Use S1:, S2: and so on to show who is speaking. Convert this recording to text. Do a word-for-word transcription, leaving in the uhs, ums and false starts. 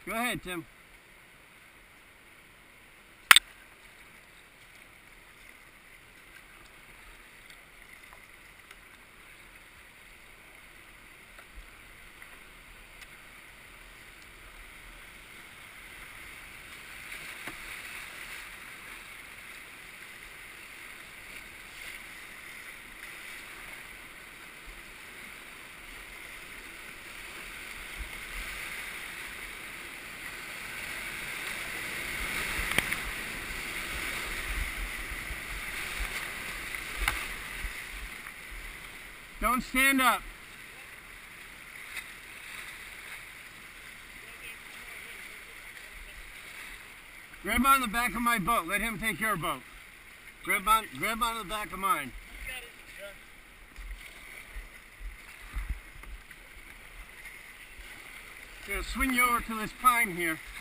S1: Go ahead, Tim. Don't stand up. Grab on the back of my boat. Let him take your boat. Grab on, grab on the back of mine. Gonna swing you over to this pine here.